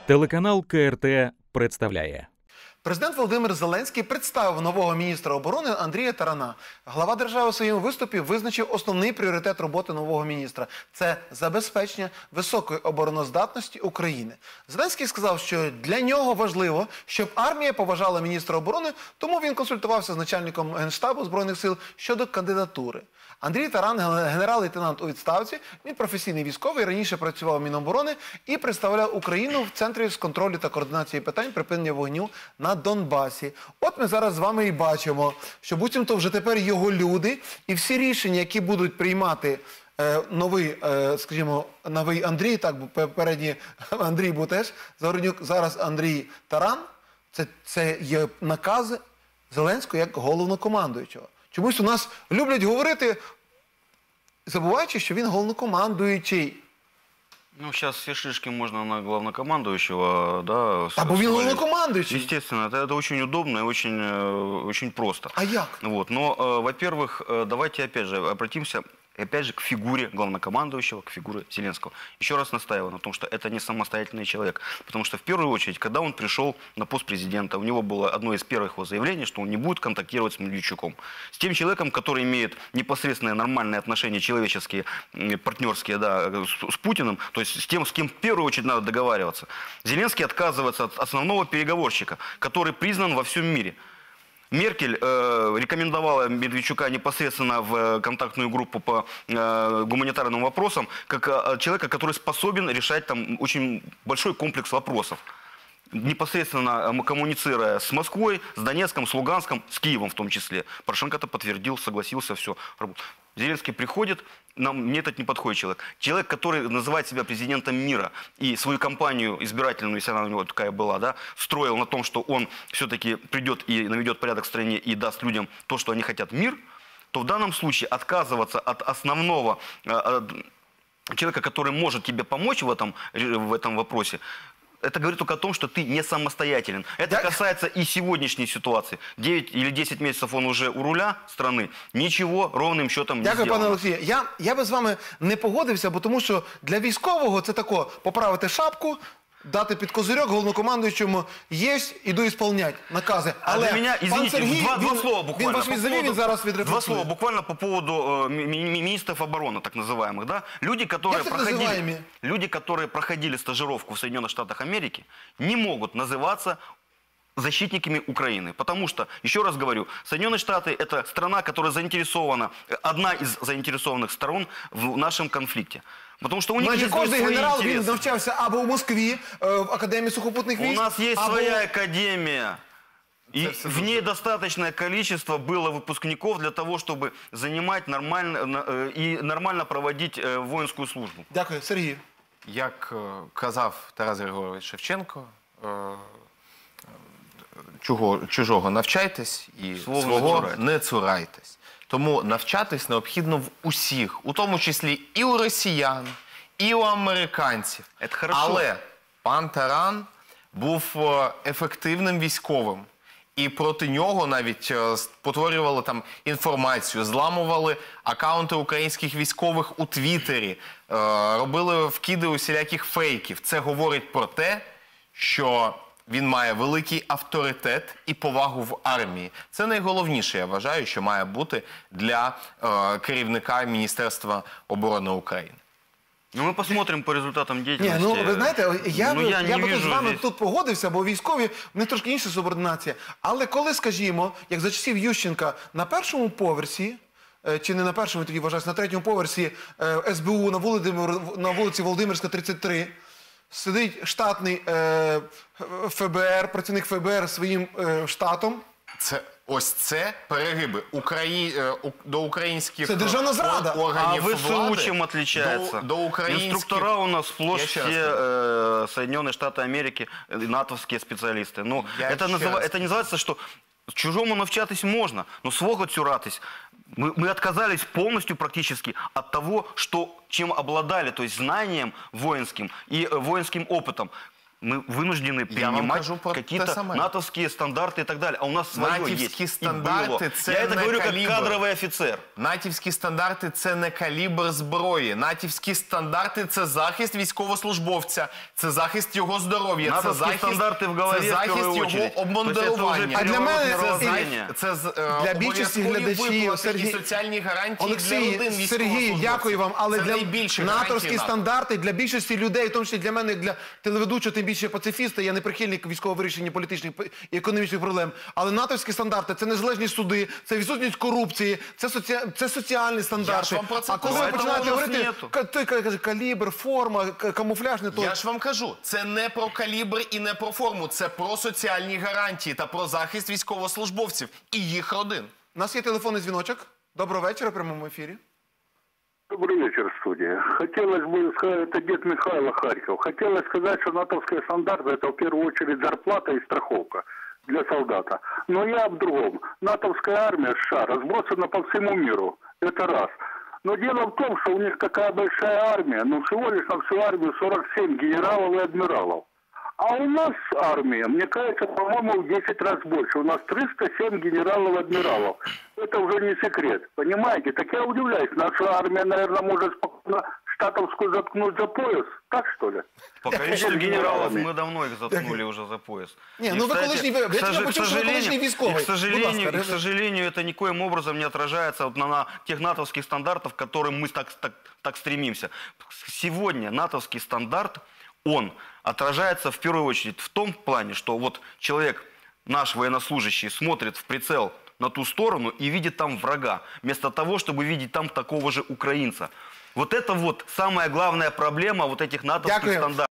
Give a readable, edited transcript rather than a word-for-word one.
Телеканал КРТ представляє. Президент Володимир Зеленський представив нового міністра оборони Андрія Тарана. Глава держави у своєму виступі визначив основний пріоритет роботи нового міністра – це забезпечення високої обороноздатності України. Зеленський сказав, що для нього важливо, щоб армія поважала міністра оборони, тому він консультувався з начальником Генштабу Збройних сил щодо кандидатури. Андрій Таран – генерал-лейтенант у відставці, він професійний військовий, раніше працював в Міноборони і представляв Україну в Центрі з контролю та координації питань припинення вогню на Донбасі. От ми зараз з вами і бачимо, що буцімто вже тепер його люди, і всі рішення, які будуть приймати новий, скажімо, новий Андрій, так, попередній Андрій був теж, зараз Андрій Таран, це є накази Зеленського як головнокомандуючого. Чомусь у нас люблять говорити, забуваючи, що він головнокомандуючий. Ну, сейчас все шишки можно на главнокомандующего, да. А бо він головнокомандуючий. Естественно, это очень удобно и очень просто. А як? Вот. Но, во-первых, давайте опять же обратимся к фигуре главнокомандующего, к фигуре Зеленского. Еще раз настаиваю на том, что это не самостоятельный человек. Потому что в первую очередь, когда он пришел на пост президента, у него было одно из первых его заявлений, что он не будет контактировать с Медведчуком. С тем человеком, который имеет непосредственные нормальные отношения, человеческие, партнерские, да, с Путиным, то есть с тем, с кем в первую очередь надо договариваться. Зеленский отказывается от основного переговорщика, который признан во всем мире. Меркель рекомендовала Медведчука непосредственно в контактную группу по гуманитарным вопросам, как человека, который способен решать там очень большой комплекс вопросов. Непосредственно коммуницируя с Москвой, с Донецком, с Луганском, с Киевом в том числе. Порошенко это подтвердил, согласился, все. Зеленский приходит, мне этот не подходит человек. Человек, который называет себя президентом мира и свою кампанию избирательную, если она у него такая была, да, строил на том, что он все-таки придет и наведет порядок в стране и даст людям то, что они хотят, мир, то в данном случае отказываться от основного человека, который может тебе помочь в этом вопросе, это говорит только о том, что ты не самостоятелен. Это касается и сегодняшней ситуации. 9 или 10 месяцев он уже у руля страны. Нічого ровним счетом не зроблено. Дякую, пане Олексію. Я би з вами не погодився, бо тому що для військового це тако поправити шапку, дати під козирьок головнокомандуючому, єсть, іду ісполнять накази. Але пан Сергій, він ваш відзовів, він зараз відрефлексує. Два слова буквально по поводу министров обороны, так называемых, да? Люди, которые проходили стажировку в Соединенных Штатах Америки, не могут называться защитниками Украины. Потому что, еще раз говорю, Соединенные Штаты – это страна, которая заинтересована, одна из заинтересованных сторон в нашем конфликте. Потому что у них есть кожний свои генерал, интересы. він навчався або в Москві, в Академії сухопутних військ. У нас есть своя академия. И в ней достаточное количество было выпускников для того, чтобы занимать нормально проводить воинскую службу. Дякую. Сергій. Як казав Тарас Григорович Шевченко, чужого навчайтесь і свого не цурайтесь. Тому навчатись необхідно в усіх, у тому числі і у росіян, і у американців. Але пан Таран був ефективним військовим. І проти нього навіть потворювали там інформацію, зламували акаунти українських військових у Твіттері, робили вкиди усіляких фейків. Це говорить про те, що він має великий авторитет і повагу в армії. Це найголовніше, я вважаю, що має бути для керівника Міністерства оборони України. Ну, ми посмотрим по результатам діяльності. Ні, ну, ви знаєте, я би тут з вами тут погодився, бо військові, в них трошки інша субординація. Але коли, скажімо, як за часів Ющенка, на першому поверсі, чи не на першому, тоді вважаюся, на третьому поверсі СБУ на вулиці Володимирська, 33, сидить штатний ФБР, працівник ФБР своїм штатом. Ось це перегиби до українських це державна зрада. Органів влади. А ВСУ чим відрізняється? Інструктора у нас сплошь все Соединенные Штаты Америки, натовські спеціалісти. Ну, це називається, що чужому навчатись можна, но свого цуратись. Мы отказались полностью практически от того, чем обладали, то есть знанием воинским и воинским опытом. Мы вынуждены Я вам принимать кажу про те какие-то саме. натовские стандарты и так далее. А у нас свое Натівські есть. стандарти и было. це Я это не говорю как калібр. кадровый офицер. Натівські стандарти – це не калібр зброї. Натівські стандарти – це захист військовослужбовця, це захист його здоров'я, це Натовські захист, стандарти в голові, це в захист першу його очередь. обмундирування. А для мене Це для більшості обов'язкові глядачів, виплати Сергій- і соціальні гарантії для Олексій, родин Сергій, військовослужбовців. дякую вам, але Це для найбільші натовські гарантії НАТО. стандарти для більшості людей, в тому числі для мене, як для телеведучого, тим більше пацифіста, я не прихильник військового вирішення політичних і економічних проблем, але натовські стандарти – це незалежні суди, це відсутність корупції, це соціальні стандарти. Я ж вам про це А коли ви кажу. починаєте Этого у нас говорити, нету. той каже, калібр, форма, камуфляж не той. Я ж вам кажу, це не про калібр і не про форму, це про соціальні гарантії та про захист військовослужбовців і їх родин. У нас є телефонний дзвіночок. Доброго вечора в прямому ефірі. Добрый вечер, студия. Хотелось бы сказать, это дед Михайло, Харьков. Хотелось сказать, что натовские стандарты – это в первую очередь зарплата и страховка для солдата. Но я об другом. Натовская армия США разбросана по всему миру. Это раз. Но дело в том, что у них такая большая армия, но всего лишь на всю армию 47 генералов и адмиралов. А у нас армия, мне кажется, по-моему, в 10 раз больше. У нас 307 генералов-адмиралов. Это уже не секрет. Понимаете? Так я удивляюсь. Наша армия, наверное, может спокойно штатовскую заткнуть за пояс. Так, что ли? По количеству генералов мы давно их заткнули уже за пояс. Не, И, ну вы кстати, колишний, я тебя почув, що ви колишній військовий. к сожалению, Будь ласка, к сожалению, это никоим образом не отражается вот на тех натовских стандартах, к которым мы так стремимся. Сегодня натовский стандарт, он отражается в первую очередь в том плане, что вот человек, наш военнослужащий, смотрит в прицел на ту сторону и видит там врага, вместо того, чтобы видеть там такого же украинца. Вот это вот самая главная проблема вот этих натовских Дякую. стандартов.